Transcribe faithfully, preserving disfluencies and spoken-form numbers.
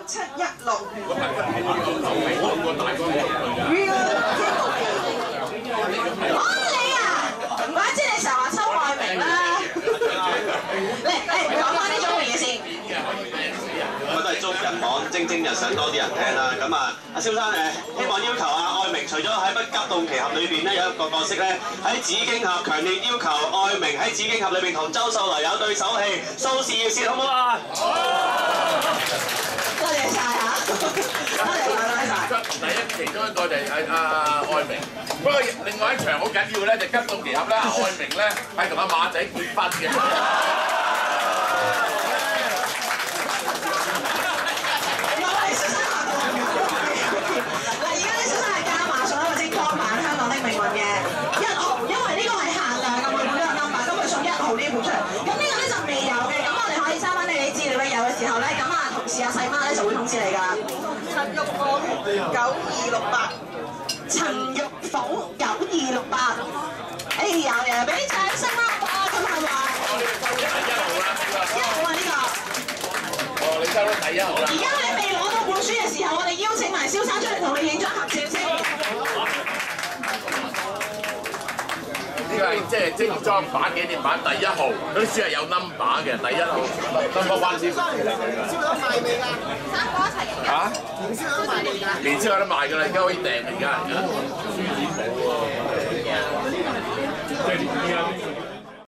七一六。哦，你啊，唔怪之你成日話抽愛明啦。嚟嚟講翻呢種嘢先。 咁都係祝人網蒸蒸日上多啲人聽啦。咁啊，阿蕭生誒，希望要求阿愛明除咗喺不急凍奇俠裏邊咧有一個角色咧，喺紫荊俠強烈要求愛明喺紫荊俠裏邊同周秀娜有對手戲，掃事業線好唔好啊？ 多謝晒嚇，多謝晒，多謝晒。 第一其中一個就係阿阿愛明，不過另外一場好緊要咧，就急凍奇俠咧，愛明咧係同阿馬仔結婚嘅。 時候咧，咁啊同事阿細媽咧就會通知你㗎。陳玉鳳九二六八，陳玉鳳九二六八，哎有嘢，俾啲掌聲啦！哇，咁係話一號啊呢個。 哦，你收到第一號啦。 而家你未攞到本書嘅時候，我哋邀請埋蕭生出嚟同你影張合照先。 呢個係即係精裝版紀念版第一號，嗰啲書係有 number 嘅，第一號 number one 先。燒有得賣未㗎？三個一齊影。嚇？年宵有得賣未㗎？年宵有得賣㗎啦，而家可以訂㗎，而家。書展冇喎。即係而家。